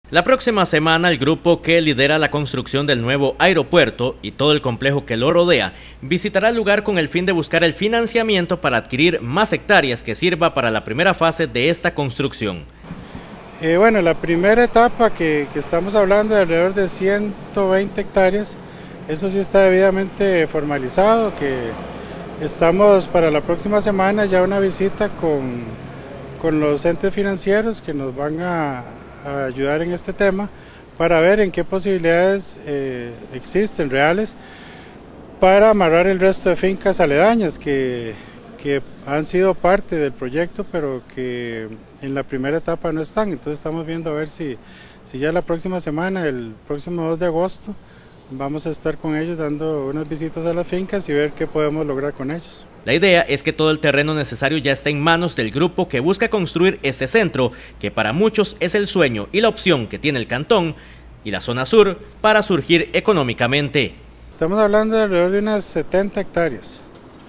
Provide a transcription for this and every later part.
La próxima semana, el grupo que lidera la construcción del nuevo aeropuerto y todo el complejo que lo rodea visitará el lugar con el fin de buscar el financiamiento para adquirir más hectáreas que sirva para la primera fase de esta construcción. Bueno, la primera etapa que estamos hablando de alrededor de 120 hectáreas, eso sí está debidamente formalizado, que estamos para la próxima semana ya una visita con los entes financieros que nos van a ayudar en este tema para ver en qué posibilidades existen reales para amarrar el resto de fincas aledañas que han sido parte del proyecto pero que en la primera etapa no están. Entonces estamos viendo a ver si ya la próxima semana, el próximo 2 de agosto, vamos a estar con ellos dando unas visitas a las fincas y ver qué podemos lograr con ellos. La idea es que todo el terreno necesario ya esté en manos del grupo que busca construir ese centro, que para muchos es el sueño y la opción que tiene el cantón y la zona sur para surgir económicamente. Estamos hablando de alrededor de unas 70 hectáreas.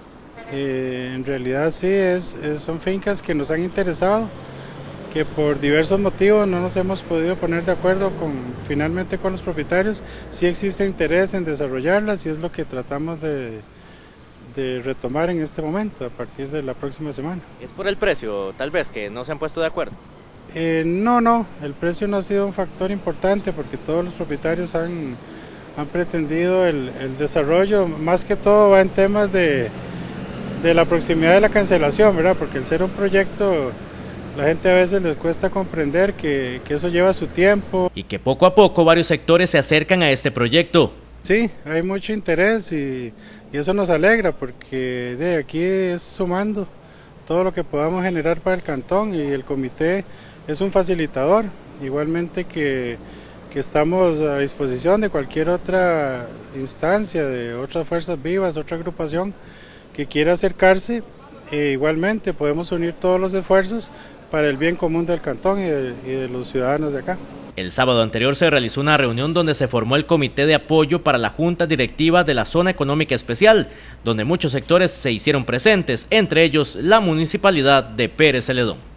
En realidad sí, son fincas que nos han interesado, que por diversos motivos no nos hemos podido poner de acuerdo finalmente con los propietarios. Sí existe interés en desarrollarlas y es lo que tratamos de retomar en este momento a partir de la próxima semana. ¿Es por el precio, tal vez, que no se han puesto de acuerdo? No, el precio no ha sido un factor importante porque todos los propietarios han pretendido el desarrollo, más que todo va en temas de la proximidad de la cancelación, ¿verdad? Porque el ser un proyecto, la gente a veces les cuesta comprender que eso lleva su tiempo. Y que poco a poco varios sectores se acercan a este proyecto. Sí, hay mucho interés y eso nos alegra porque de aquí es sumando todo lo que podamos generar para el cantón y el comité es un facilitador, igualmente que estamos a disposición de cualquier otra instancia, de otras fuerzas vivas, otra agrupación que quiera acercarse. Igualmente podemos unir todos los esfuerzos para el bien común del cantón y de los ciudadanos de acá. El sábado anterior se realizó una reunión donde se formó el comité de apoyo para la Junta Directiva de la Zona Económica Especial, donde muchos sectores se hicieron presentes, entre ellos la Municipalidad de Pérez Celedón.